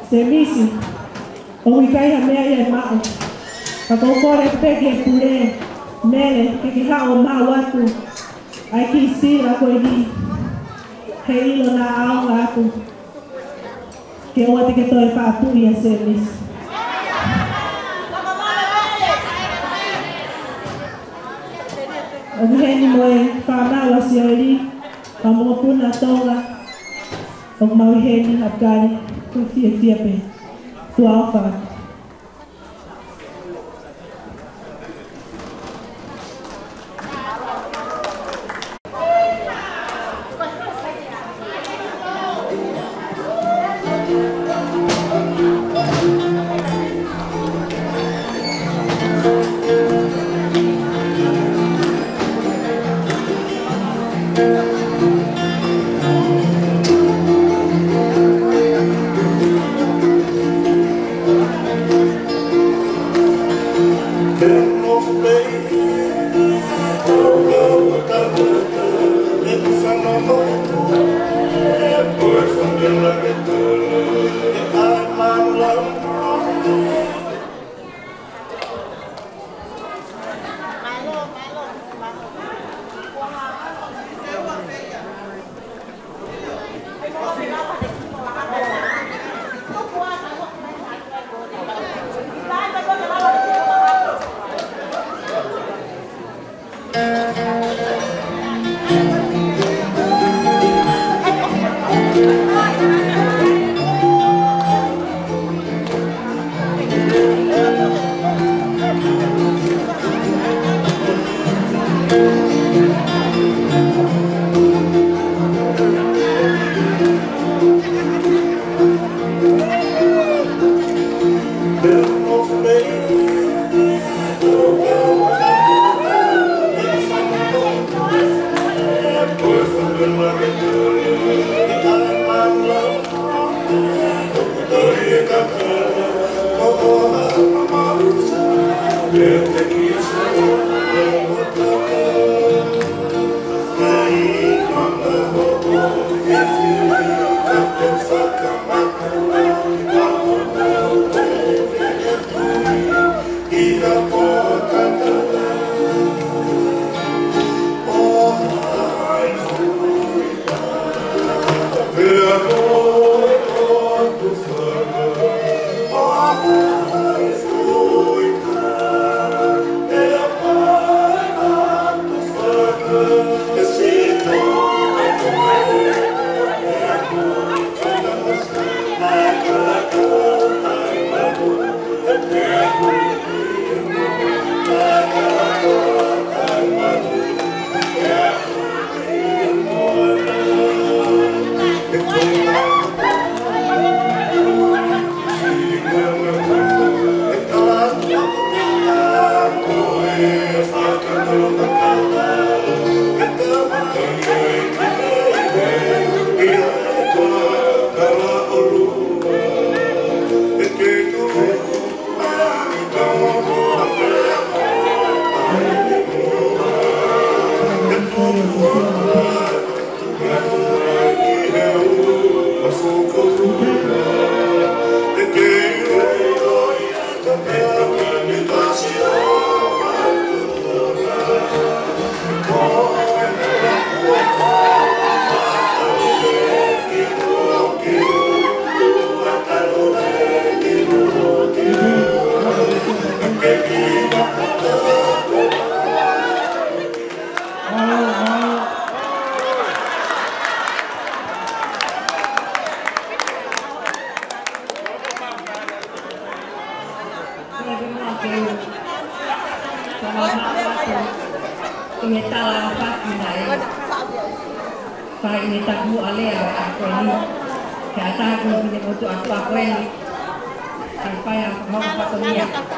se misi o wikai ha mea ia mao ka kokore peke pule mele ke hao ma watu ai ki sira ko ni he ilo na au aku ke o te ke toi pa puri a se misi o heni moe whanau a siori ka mopuna tonga o mauheni apgani tu fia pe tu alfa Ini tamu alea aku ini kata aku ini untuk aku ini sampai yang mau patungnya